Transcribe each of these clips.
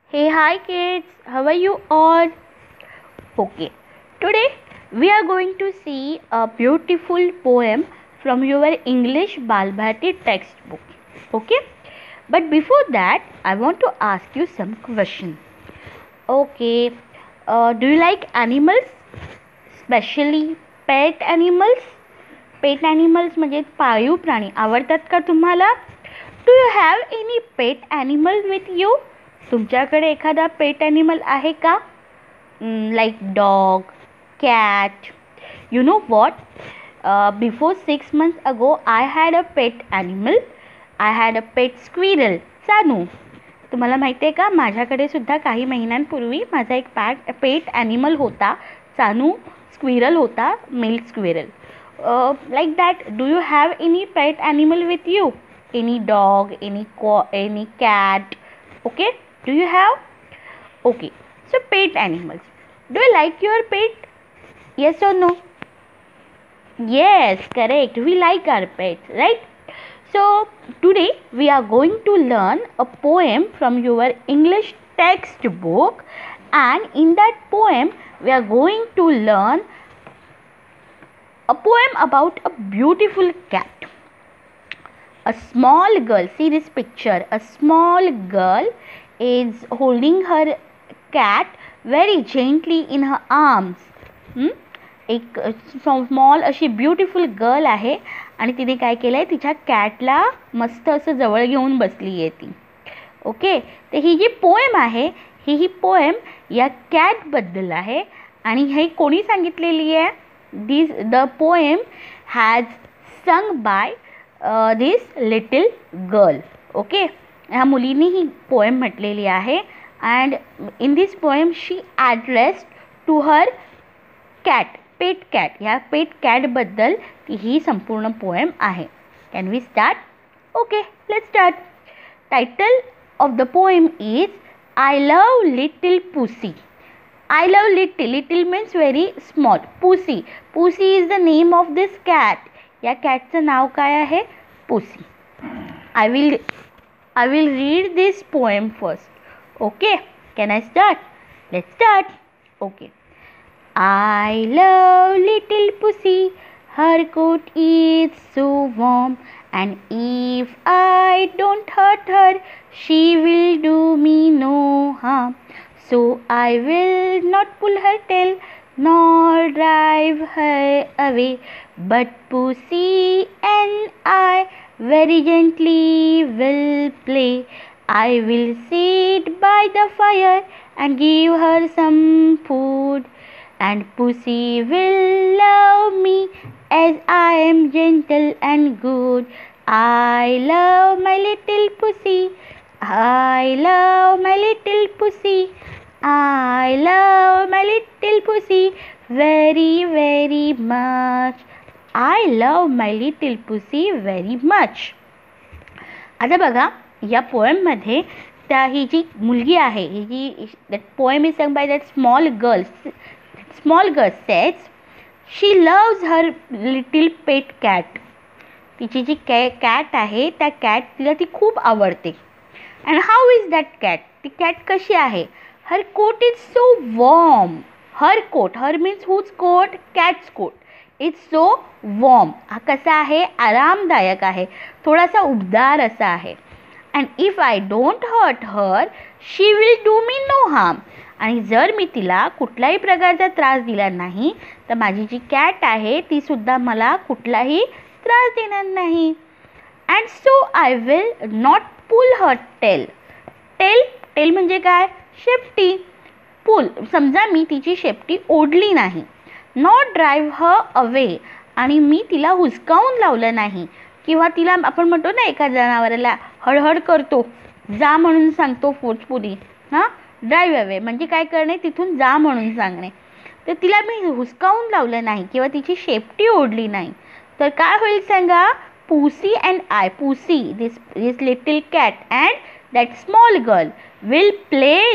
Hey, hi kids, how are you all? Okay, today we are going to see a beautiful poem from your English Balbhati textbook. Okay, but before that, I want to ask you some question. Okay, do you like animals, especially pet animals? Pet animals म्हणजे पाळीव प्राणी आवडतात का तुम्हाला? Do you have any pet animal with you? तुमच्याकडे एखादा pet animal आहे का? Like dog, cat. You know what, before 6 months ago I had a pet animal. I had a pet squirrel, Chanu. तुम्हाला माहिती आहे का, माझ्याकडे सुद्धा काही महिन्यांपूर्वी माझा एक पेट ॲनिमल होता. चानू स्क्विरल होता, male squirrel. Like that, do you have any pet animal with you? Any dog, any cat? Okay, do you have? Okay, so pet animals. Do you like your pet? Yes or no? Yes, correct, we like our pets, right? So today we are going to learn a poem from your English textbook, and in that poem we are going to learn a poem about a beautiful cat. A small girl, see this picture, a small girl is holding her cat very gently in her arms. एक small अशी beautiful girl आहे आणि तिने काय केलं आहे, तिच्या कॅटला मस्त असं जवळ घेऊन बसली आहे ती. ओके, तर ही जी पोएम आहे ही पोएम या कॅटबद्दल आहे. आणि हे कोणी सांगितलेली आहे? The poem has sung by this little girl. Okay, ह्या मुलीने ही पोएम म्हटलेली आहे. and in this poem she addressed to her cat, pet cat. ह्या पेट कॅट बद्दल ही संपूर्ण पोएम आहे. Can we start? Okay, let's start. Title of the poem is I love little pussy. I love little. Little means very small. Pussy. Pussy is the name of this cat. या कॅटचं नाव काय आहे? Pussy. I will read this poem first. Okay. Can I start? Let's start. Okay. I love little pussy. Her coat is so warm, and if I don't hurt her, she will do me no harm. So I will not pull her tail nor drive her away, but pussy and I very gently will play. I will sit by the fire and give her some food, and pussy will love me as I am gentle and good. I love my little pussy. I love my little pussy. I love my little pussy very, very much. I love my little pussy very much. आता बघा, या पोएममध्ये ही जी मुलगी आहे, ही जी that poem is sung by that small girl. Small girl says she loves her little pet cat. तिची जी cat आहे त्या तिला ती खूप आवडते. And how is that cat? ती कॅट कशी आहे? Her coat is so warm. Her coat, her means whose coat? Cat's coat. It's so warm. हा कसा आहे? आरामदायक आहे, थोडासा उबदार असा आहे. And if I don't hurt her, she will do me no harm. आणि जर मी तिला कुठल्याही प्रकारचा त्रास दिला नाही तर माझी जी कॅट आहे ती सुद्धा मला कुठलाही त्रास देणार नाही. And so I will not pull her tail. Tail म्हणजे काय? शेपटी. पुल, समजा मी तिची शेपटी ओढली नाही. नॉट ड्राईव्ह हर अवे, आणि मी तिला हुसकावून लावलं नाही, किंवा तिला आपण म्हणतो ना एका जनावराला हळहळ करतो, जा म्हणून सांगतो फोर्सफुली. ड्राईव्ह अवे म्हणजे काय करणे? तिथून जा म्हणून सांगणे. तर तिला मी हुसकावून लावलं नाही किंवा तिची शेपटी ओढली नाही तर काय होईल सांगा? Pussy and I, pussy this little cat and that small girl will play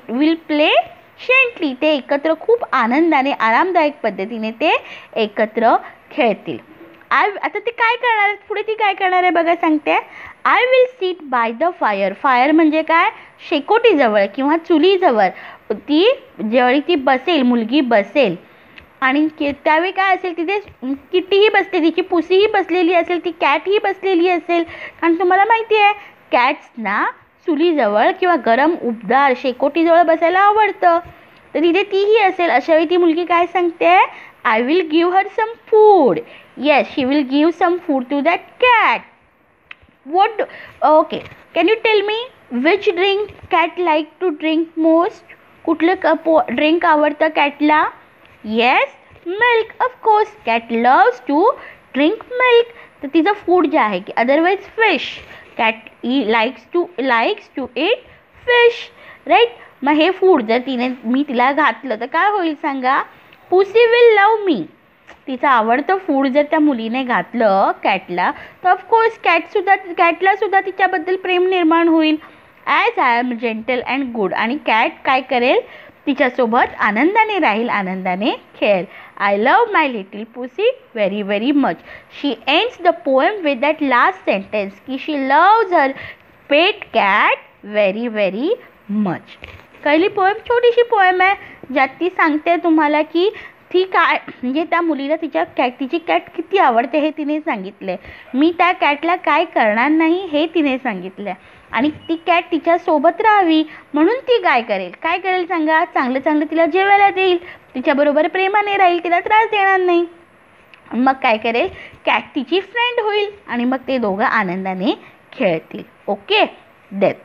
gently. ते एकत्र खूप आनंदाने, आरामदायक पद्धतीने ते एकत्र खेळतील. आता ती काय करणार आहे? पुढे ती काय करणार आहे बघा, सांगते. I will sit by the fire. Fire म्हणजे काय, शेकोटीजवळ किंवा चुलीजवळ ती ज्यावेळी ती बसेल, मुलगी बसेल आणि त्यावेळी काय असेल, तिथे किटीही बसते, तिची पुसीही बसलेली असेल, ती कॅटही बसलेली असेल. कारण तुम्हाला माहिती आहे कॅट्सना चुलीजवळ किंवा गरम उबदार शेकोटीजवळ बसायला आवडतं, तर तिथे तीही असेल. अशा वेळी ती मुलगी काय सांगते, I will give her some food. Yes, she will give some food to that cat. What okay, can you tell me which drink cat like to drink most? कुठलं ड्रिंक आवडतं कॅटला? Yes, milk. Of course cat loves to drink milk. तर तिचं food जे आहे की otherwise fish, cat likes to eat fish, right. मग हे फूड जर मी तिला घातलं तर काय होईल सांगा, पुसी विल लव मी. तिचं आवडतं फूड जर त्या मुलीने घातलं कॅटला तर ऑफकोर्स कॅटला सुद्धा तिच्याबद्दल प्रेम निर्माण होईल. As I am gentle and good. आणि कॅट काय करेल, तिच्यासोबत आनंदाने राहील, आनंदाने खेळेल. I love my little pussy very very much. She ends the poem with that last sentence की she loves her pet cat very very much. पहिली पोएम छोटीशी पोएम आहे ज्यात ती सांगते तुम्हाला की ती काय म्हणजे त्या मुलीला तिची कॅट किती आवडते हे तिने सांगितले. मी त्या कॅटला काय करणार नाही हे तिने सांगितलं. आणि ती कॅट तिच्यासोबत राहावी म्हणून ती काय करेल सांगा, चांगलं चांगलं तिला जेवायला देईल, तिच्याबरोबर प्रेमाने राहील, तिला त्रास देणार नाही. मग काय करेल, कॅट तिची फ्रेंड होईल आणि मग ते दोघं आनंदाने खेळतील. Okay, then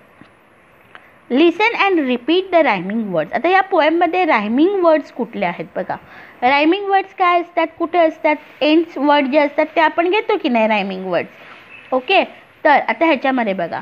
listen and repeat the rhyming words. आता या पोएममध्ये रायमिंग वर्ड्स कुठले आहेत बघा. रायमिंग वर्ड्स काय असतात, कुठे असतात, एंड्स वर्ड जे असतात ते आपण घेतो की नाही रायमिंग वर्ड्स. ओके, तर आता ह्याच्यामध्ये बघा,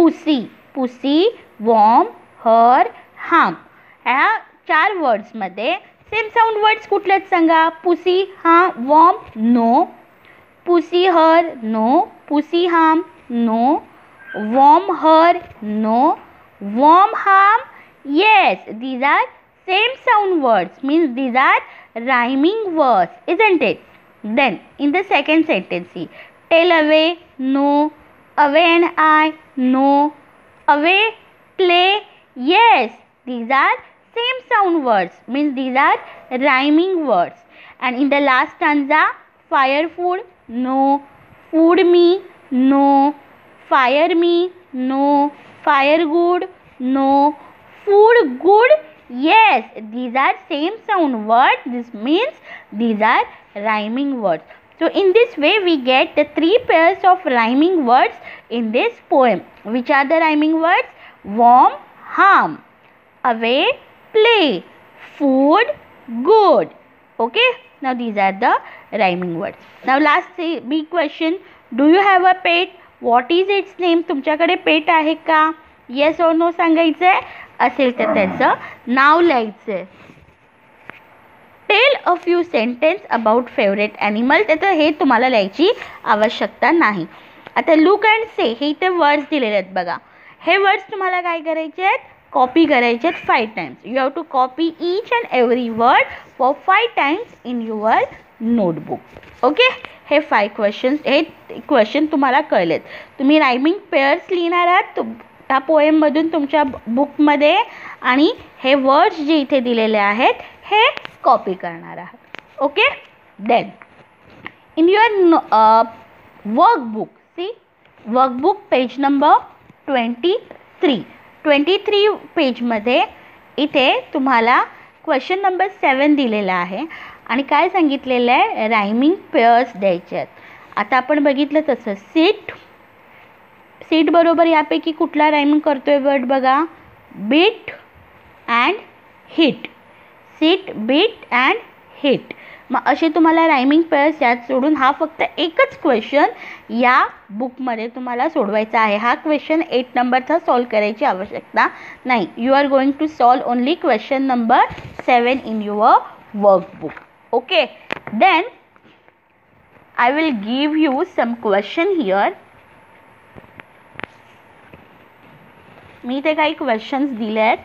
पुसी, वॉर्म, हर, हार्म. ह्या 4 वर्ड्समध्ये सेम साऊंड वर्ड्स कुठले आहेत सांगा. Pussy, warm, no. Pussy her, no. Pussy harm, no. Warm her, no. Warm harm, yes, these are same sound words, means these are rhyming words, isn't it? Then in the second sentence, see, tell away, no. Away and I, no. Away, play, yes, these are same sound words, means these are rhyming words. And in the last stanza, fire food, no. Food me, no. Fire me, no. Fire good, no. Food good, yes, these are same sound words. This means these are rhyming words. So in this way we get the 3 pairs of rhyming words in this poem. Which are the rhyming words? Warm, harm. Away, play. Food, good. Okay, now these are the rhyming words. Now last big question, do you have a pet? What is its name? तुमच्याकडे पेट आहे का? Yes और no सांगायचं आहे. असेल तर त्याचं नाव लिहायचं आहे. Tell a few sentence about favourite animal. त्याचं हे तुम्हाला लिहायची आवश्यकता नाही. आता लुक अँड से हे इथे वर्ड्स दिलेले आहेत बघा. हे वर्ड्स तुम्हाला काय करायचे आहेत, कॉपी करायचे आहेत 5 times. You have to copy each and every word for 5 times in your notebook. Okay, हे 5 क्वेश्चन तुम्हाला कळलेत. तुम्ही रायमिंग पेअर्स लिहिणार आहात त्या पोएममधून तुमच्या बुकमध्ये आणि हे वर्ड्स जे इथे दिलेले आहेत हे कॉपी करणार आहात. Okay, then in your workbook, see workbook page number 23 पेजमध्ये इथे तुम्हाला क्वेश्चन नंबर 7 दिलेला आहे आणि काय सांगितलेलं आहे, रायमिंग पेअर्स द्यायचे आहेत. आता आपण बघितलं तसं सीट बरोबर यापैकी कुठला रायमिंग करतोय वर्ड बघा, beat and hit. Seat, beat and hit. मग असे तुम्हाला रायमिंग पेअर्स यात सोडून हा फक्त एकच क्वेश्चन या बुकमध्ये तुम्हाला सोडवायचा आहे. हा क्वेश्चन 8 नंबरचा सॉल्व करायची आवश्यकता नाही. You are going to solve only question number 7 in your workbook. Okay, then I will give you some question here. मी इथे काही क्वेश्चन्स दिले आहेत.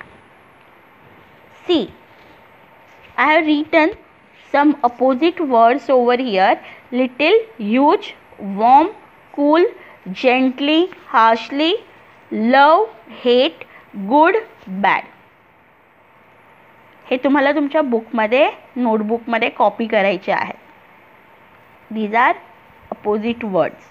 See, I have written some opposite words over here. Little, huge, warm, cool, gently, harshly, love, hate, good, bad. हे तुम्हाला तुमच्या बुकमध्ये नोटबुकमध्ये copy करायचे आहेत. These are opposite words.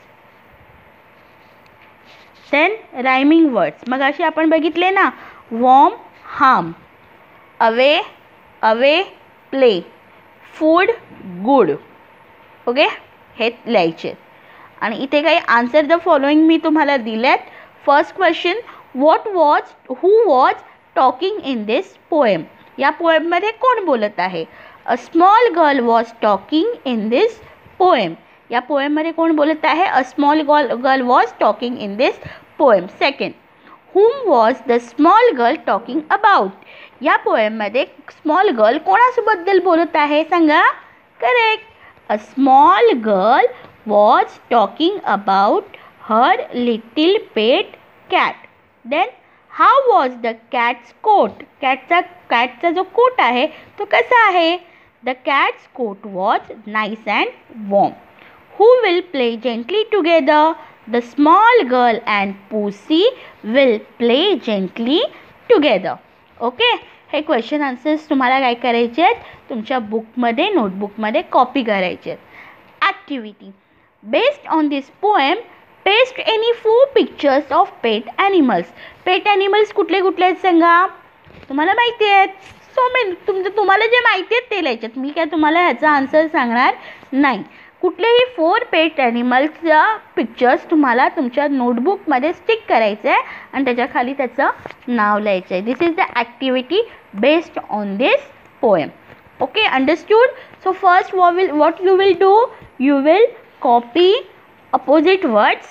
Then rhyming words. मग अशी आपण बघितले ना, warm, harm, away, away, play, food, good. Okay, हे लिहायचे. आणि इथे काही आन्सर द फॉलोइंग मी तुम्हाला दिलेत. First question, who was talking in this poem. या पोएममध्ये कोण बोलत आहे? A small girl was talking in this poem. या पोएममध्ये कोण बोलत आहे? A small girl was talking in this poem. Second, whom was the small girl talking about. या पोएममध्ये स्मॉल गर्ल कोणासोबद्दल बोलत आहे सांगा? Correct, a small girl was talking about her little pet cat. Then how was the cat's coat. कॅटचा जो coat आहे तो कसा आहे? The cat's coat was nice and warm. Who will play gently together? The small girl and Pussy will play gently together. Okay, हे question answers तुम्हाला काय करायचे आहेत? तुमच्या बुकमध्ये नोटबुकमध्ये कॉपी करायचे आहेत. Activity, based on this poem paste any 4 pictures of pet animals. Pet animals कुठले कुठले आहेत सांगा? तुम्हाला माहिती आहेत. सो मी तुम्हाला जे माहिती आहेत ते लिहायच्यात. मी काय तुम्हाला ह्याचा आन्सर सांगणार नाही. कुठलेही 4 पेट ॲनिमल्सच्या पिक्चर्स तुम्हाला तुमच्या नोटबुकमध्ये स्टिक करायचं आहे आणि त्याच्या खाली त्याचं नाव लिहायचं आहे. This is the activity based on this poem. Okay, understood. So first what you will do, you will copy opposite words,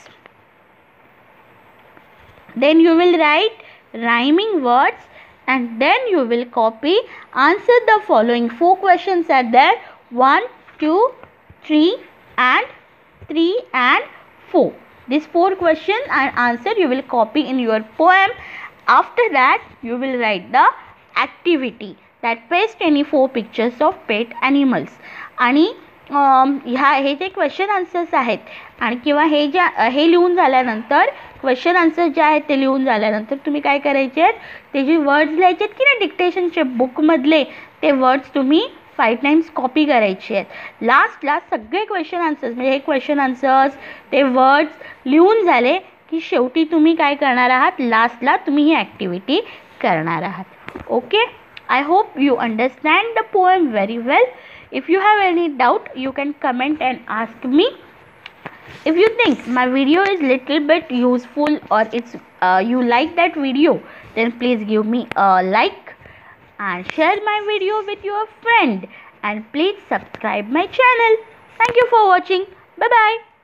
then you will write rhyming words, and then you will copy, answer the following 4 questions are there, 1, 2, 3 and 4. These 4 questions and answer you will copy in your poem. After that you will write the activity that paste any 4 pictures of pet animals. आणि हे जे question answers आहेत आणि किंवा हे लिहून झाल्यानंतर question answer जे आहेत ते लिहून झाल्यानंतर तुम्ही काय करायचे आहेत? ते जे वर्ड्स लिहायचे आहेत की ना डिक्टेशनचे बुकमधले, ते वर्ड्स तुम्ही 5 टाइम्स कॉपी करायचे आहेत. लास्टला सगळे क्वेश्चन आन्सर्स म्हणजे हे क्वेश्चन आन्सर्स ते वर्ड्स लिहून झाले की शेवटी तुम्ही काय करणार आहात? लास्टला तुम्ही ही ॲक्टिव्हिटी करणार आहात. Okay, I hope you understand the poem very well. If you have any doubt, you can comment and ask me. If you think my video is little bit useful or you like that video, then please give me a like and share my video with your friend, and please subscribe my channel. Thank you for watching. Bye bye.